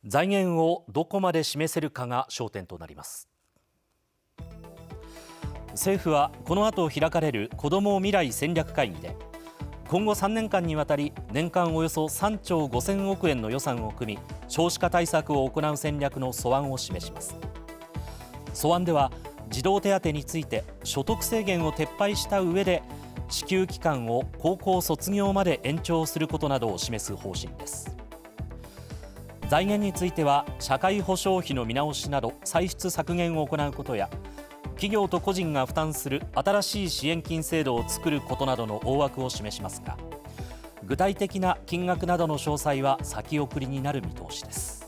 財源をどこまで示せるかが焦点となります。政府はこの後開かれる子ども未来戦略会議で、今後3年間にわたり年間およそ3兆5000億円の予算を組み、少子化対策を行う戦略の素案を示します。素案では児童手当について所得制限を撤廃した上で、支給期間を高校卒業まで延長することなどを示す方針です。財源については社会保障費の見直しなど歳出削減を行うことや、企業と個人が負担する新しい支援金制度を作ることなどの大枠を示しますが、具体的な金額などの詳細は先送りになる見通しです。